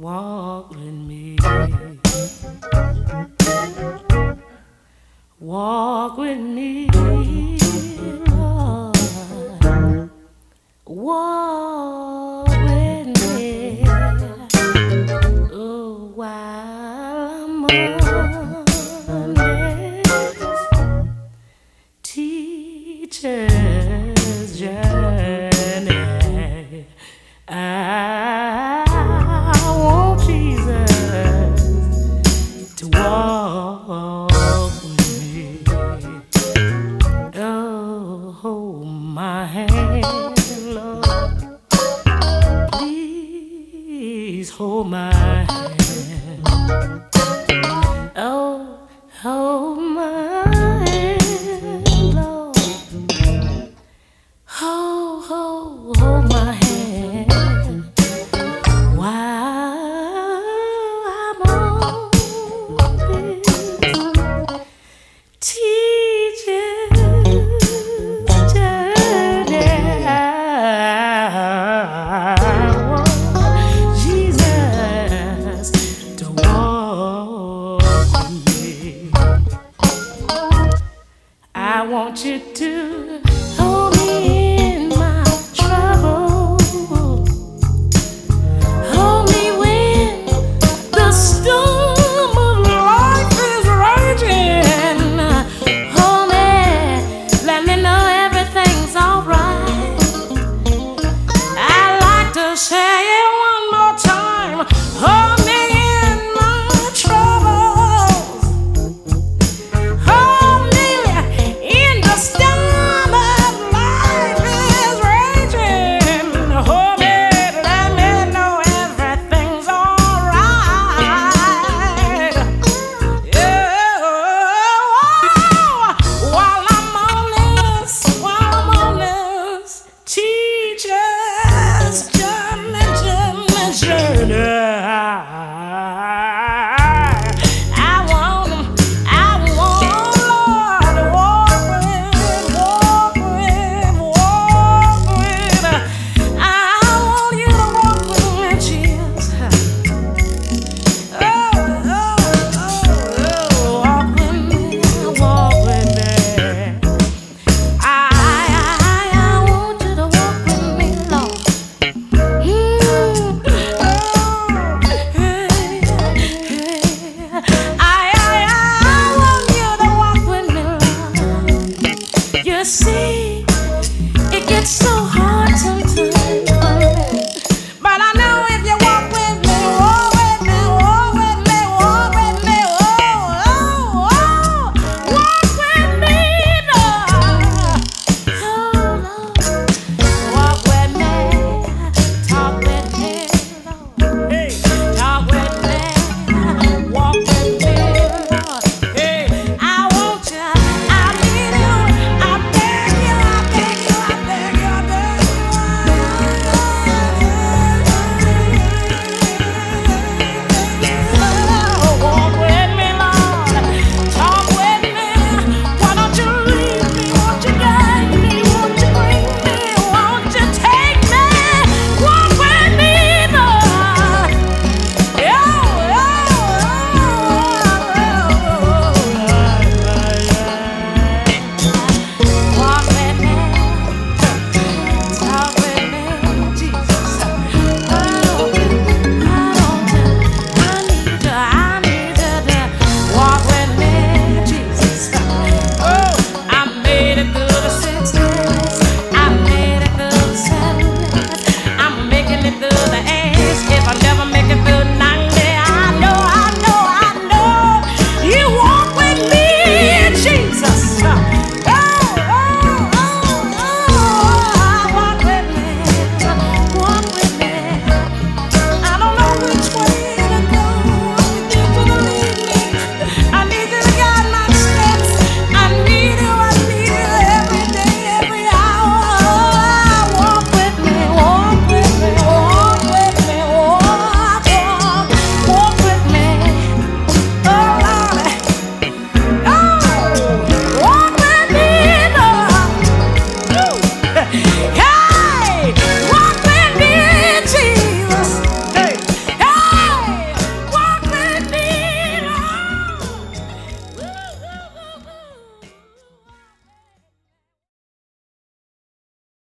Walk with me. Walk with me, Lord. Walk with me. Oh, while I'm on this teacher's journey, I want Jesus to walk with me. Oh, hold my hand, Lord. Please hold my hand. Oh, hold my hand, Lord. Hold my hand while I'm on this teacher's journey. I want Jesus to walk with me. I want you to hold me in my trouble. Hold me when the storm of life is raging. Hold me, let me know everything's alright. I like to say it one more time. Hold me in my troubles. Hold me in the storm of life is raging. Hold me, let me know everything's alright. Yeah. While I'm on this teacher's journey.